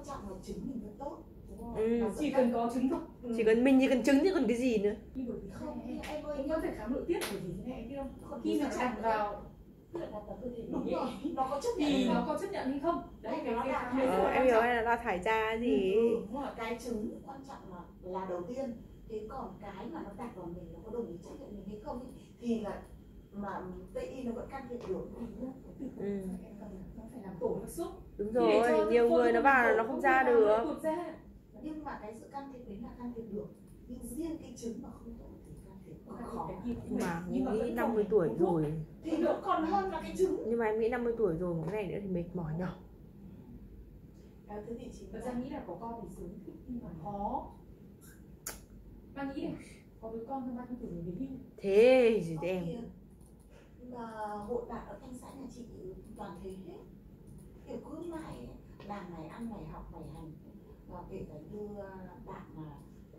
trọng là trứng mình vẫn tốt. Chỉ cần có trứng thôi. Chỉ cần mình chỉ cần trứng chứ còn cái gì nữa. Nhưng bởi vì Không, em ơi, em vẫn phải khám nội tiết bởi vì thế này em biết không? Khi Khi nào nó đặt chạm vào tức là đặt vào cơ thể đúng mình rồi, nó có chấp nhận thì không? nó có chấp nhận hay không? Đấy cái Nó là cái Em hiểu hay là đào thải ra gì? Đúng rồi, cái trứng quan trọng là đầu tiên. Thế còn cái mà nó đặt vào mình, nó có đồng ý chấp nhận mình hay không ấy, thì là mà Tây y nó vẫn can thiệp được. Nó phải làm tổ nó xúc. Đúng rồi, nhiều người nó vào là nó không ra được. Nhưng mà cái sự can thiệp đấy là can thiệp được. Nhưng riêng cái trứng mà không tốt thì can thiệp khó. Nhưng mà nghĩ 50 tuổi rồi Thì nó còn hơn là cái trứng. Nhưng mà em nghĩ 50 tuổi rồi một cái này nữa thì mệt mỏi nhở. Thế thì chị thật ra nghĩ là có con thì sớm nhưng mà khó. Mà nghĩ này, có đứa con trong 30 tuổi rồi về hưu. Thế gì thế em? Nhưng mà hội bạn ở trong xã nhà chị toàn thế hết. Kiểu cứ mãi làm này, ăn này, học này, hành. Và kể cả như bạn mà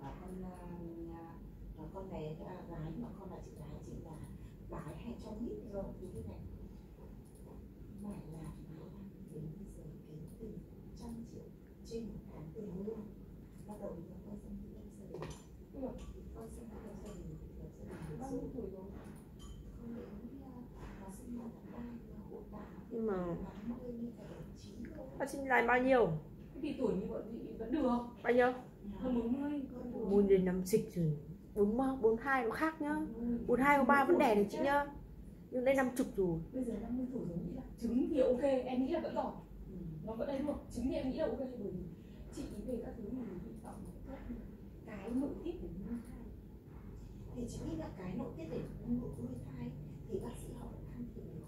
con bé gái mà con là chị gái chị là bái hay cho ít rồi như thế này. Mãi làm đến bây giờ kiếm từ 100 triệu trên một tháng tiền lương. Bắt đầu là con sinh lập gia đình. Con sinh lập gia đình. Bao nhiêu tuổi rồi? Không đến nó sinh vào tháng 3 là hộ tạ. Nhưng mà 80 như phải 9 thôi. bác sinh lại bao nhiêu? Thì tuổi như bọn chị vẫn được. Bao nhiêu? Hơn 40. Buồn đến năm dịch rồi. 42 nó khác nhá. 42 43 vẫn đẻ được chị nhá. Nhưng đây 50 rồi. Bây giờ 50 tuổi rồi nghĩ là trứng thì ok, em nghĩ là vẫn giỏi. Nó vẫn đấy luôn. Trứng thì em nghĩ là ok bởi vì chị về các thứ thì bị vọng cái nội tiết để nuôi thai. Thì chị nghĩ là cái nội tiết để nuôi thai thì bác sĩ họ can thiệp được.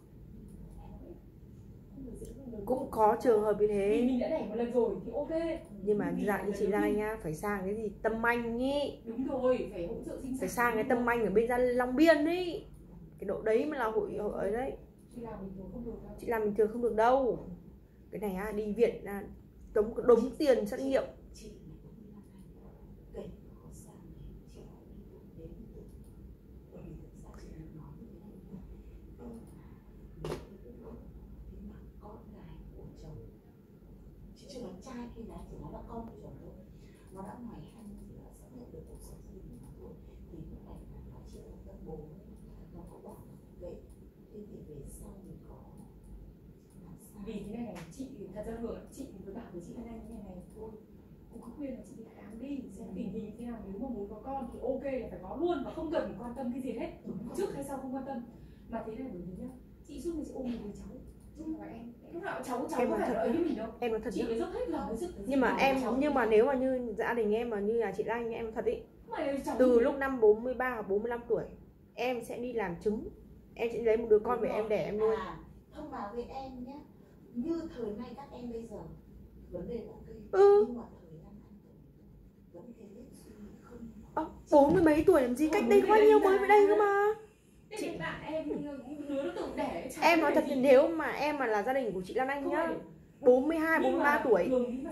Cũng có trường hợp như Vì thế. mình đã đẻ một lần rồi thì ok. Nhưng mà dạng như chị Lan nhá, phải sang cái gì tâm anh ý. Đúng rồi, phải hỗ trợ sinh sản. Phải sang cái tâm anh ở bên Long Biên ý. Cái độ đấy mới là hội ở đấy. Chị làm bình thường không được đâu. Chị làm bình thường không được đâu. Cái này đi viện tống đống tiền xét nghiệm. Chị kể có sang chị đến từ bởi vì thực ra chị nói như thế này thế mà con gái của chồng chị chưa nói trai khi nào chỉ nói là con của chồng thôi, nó đã ngoài 20 thì đã xác nhận được cuộc sống gia đình của nó rồi thì lúc này là nó chỉ có tân bố nó có bỏ vậy thế thì về sau mình có làm sao? Vì thế này chị thật ra vừa chị với bảo với chị Lan Anh như này thôi, cũng có khuyên là chị đi khám đi xem tình hình thế nào, nếu mà muốn có con thì ok là phải có luôn và không cần quan tâm cái gì hết, trước hay sau không quan tâm. Mà thế này bởi vì nhá, chị suốt ngày chị ôm một người cháu, nhưng mà em lúc nào cháu có phải lợi với mình đâu, em nói thật chị phải dốc hết lòng với sức. Nhưng mà nếu mà như gia đình em mà như là chị Lan em thật ý, từ lúc năm 43 hoặc 45 tuổi em sẽ đi làm trứng, em sẽ lấy một đứa con về em đẻ em nuôi. Thông báo với em nhé, như thời nay các em bây giờ vấn đề ok, nhưng mà thời năm ăn vẫn thế suy nghĩ không. 40 mấy tuổi làm gì, cách đây có bao nhiêu mới về đây cơ mà. Chị bạn em đứa nó tự đẻ. Em nói thật nếu mà em mà là gia đình của chị Lan Anh nhá, 42 43 tuổi.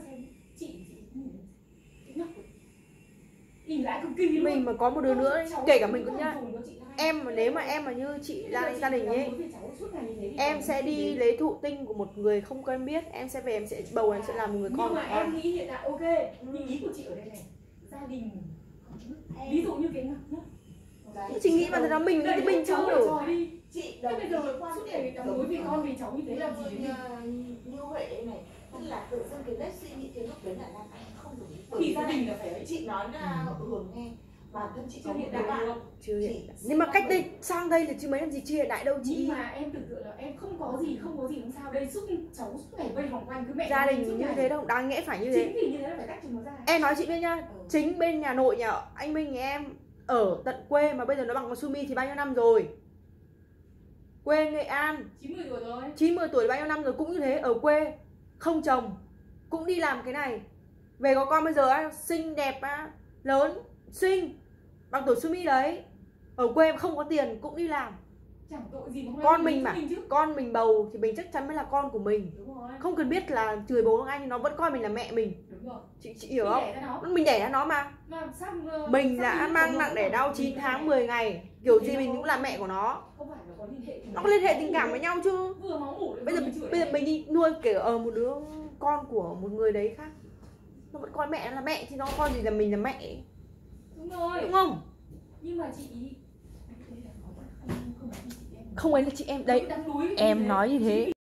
Mình mà có một đứa nữa ấy, kể cả mình cũng nhá. Em mà nếu mà em mà như chị Lan Anh gia đình ấy, em sẽ đi lấy thụ tinh của một người không quen biết, em sẽ về em sẽ bầu em sẽ làm một người con. Nhưng mà em nghĩ hiện tại ok, nhưng ý của chị ở đây này, gia đình ví dụ như cái nhá. Chị nghĩ mà thật ra mình thì mình chứ chị đâu bây giờ suốt ngày đóng đối vì con vì cháu như thế làm gì như vậy này, tức là tự dưng cái nét suy nghĩ cái lúc đấy là Lan Anh không đồng ý. Thì gia đình là phải chị nói là Hường nghe bản thân chị chưa hiện đại được. Chưa hiện đại. Nhưng mà cách đây sang đây là chứ mấy làm gì chưa hiện đại đâu chị. Nhưng mà em tưởng tượng là em không có gì làm sao đây, suốt cháu suốt ngày vây vòng quanh cứ mẹ. Gia đình như thế đâu, đáng nghĩa phải như thế. Chính vì như thế là phải tách chúng nó ra. Em nói chị biết nhá, chính bên nhà nội nhà anh Minh nhà em ở tận quê mà bây giờ nó bằng con Sumi thì bao nhiêu năm rồi. Quê Nghệ An 90 tuổi rồi. 90 tuổi bao nhiêu năm rồi cũng như thế, ở quê không chồng cũng đi làm cái này. Về có con bây giờ xinh đẹp lớn xinh bằng tuổi Sumi đấy. Ở quê không có tiền cũng đi làm. Chẳng tội gì mà con mình mà con mình bầu thì mình chắc chắn mới là con của mình. Đúng rồi. Không cần biết là chửi bố anh, nó vẫn coi mình là mẹ mình. Đúng rồi. Chị hiểu không? Mình đẻ ra nó mà. Mình đã mang nặng đẻ đau 9 tháng 10 ngày. Kiểu gì mình cũng là mẹ của nó. Nó có liên hệ tình cảm với nhau chứ. Bây giờ mình đi nuôi kiểu ở một đứa con của một người đấy khác. nó vẫn coi mẹ là mẹ thì nó coi gì là mình là mẹ, Đúng rồi. đúng không? Nhưng mà chị ý đây là không phải chị em. Không ấy là chị em đấy, Đang núi em nói như thế